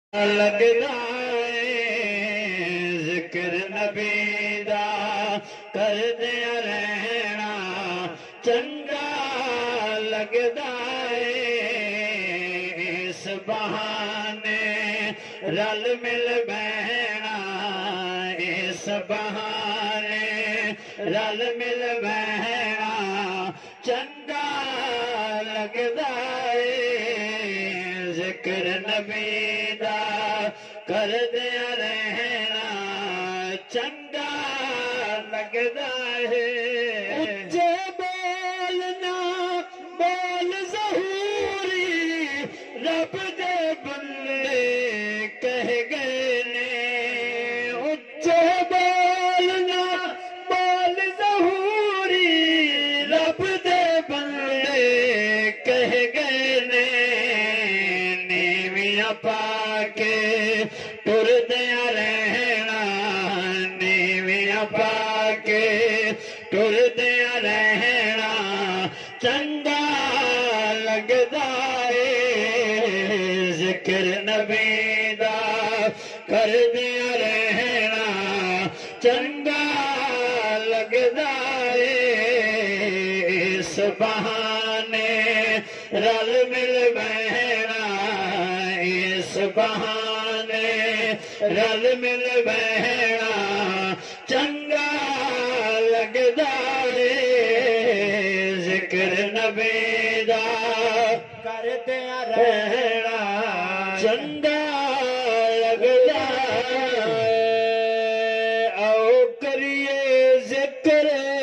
लगदा जिक्र नबी दा करदे रहना चंगा लगदा इस बहाने रल मिल बहना इस बहाने रल मिल बहना चंगा लगदा जिक्र नबी दा करदे रहना चंगा लगदा है। उच्चे बोलना बोल ज़हूरी रब दे बंदे कह गए ने उच्चे बोलना बोल ज़हूरी रब दे बंदे कह गए ने नीवियां पाके टुरदे रहना नीवियां पाके टुरदे रहना चंगा लगदा है जिक्र नबी दा करदे रहना चंगा लगदा है इस बहाने रल मिल बहना इस बहाने रल मिल बहना चंगा लगदा है जिक्र नबी दा करदे रहना चंगा लगदा है। आओ करिए जिक्र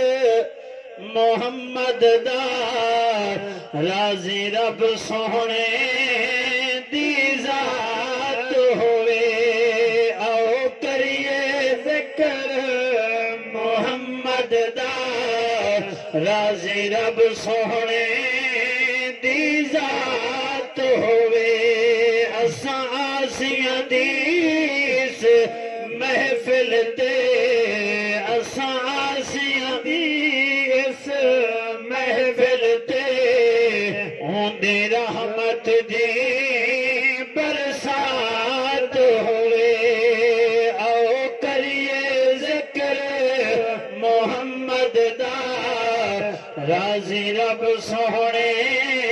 मोहम्मद दा राजी रब सोहने दी जात होवे आओ करिए जिक्र मोहम्मद दा राजी रब सोहने दी जात होवे असां आसियां दी इस महफिल ते असां आसियां दी इस महफिल ते होंदे रहमत दी बरसात होवे आओ करिए जिक्र मोहम्मद दा राजी रब सोहने